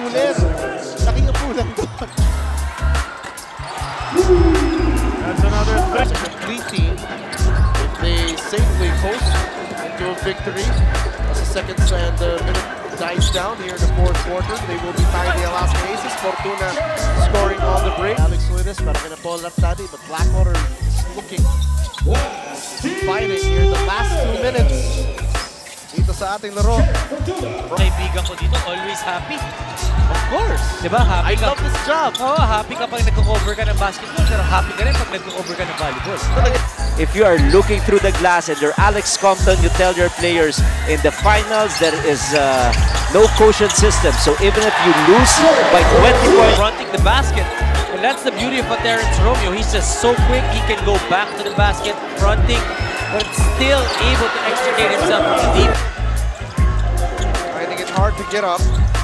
sulit. Laking upulan doon. That's another threat. It's a complete team. If they safely coast into a victory, as the seconds and minute dies down here in the fourth quarter, they will be tying the Alaska Aces. Fortuna scoring on the break. Alex Luides para kina Paul Lartadi, but Blackwater is looking fighting here in the last 2 minutes. Dito sa ating laro. Kaibigan ko dito, always happy. Of course. Diba? Happy I ka. love this job. Oo, happy ka pag nagko-cover ka ng basketball, pero happy ka rin pag nagko-cover ka ng volleyball. If you are looking through the glass and you're Alex Compton, you tell your players in the finals there is no quotient system. So even if you lose by 20 points, Fronting the basket. And that's the beauty of Terence Romeo. He's just so quick, he can go back to the basket, fronting, but still able to extricate himself from the deep. Finding it hard to get up.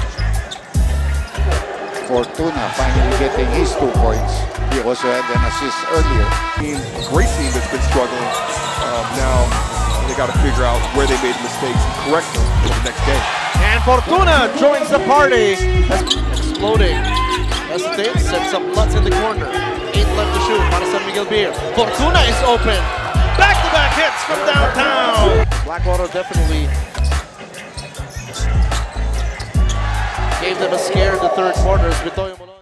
Fortuna finally getting his 2 points. He also had an assist earlier. Great team that's been struggling. Now they got to figure out where they made mistakes and correct them for the next game. And Fortuna joins the party. Exploding. Hesitates, sets up Lutz in the corner. 8 left to shoot. Para San Miguel Beer. Fortuna is open. Back-to-back hits from downtown. Blackwater definitely gave them a scare in the third quarter.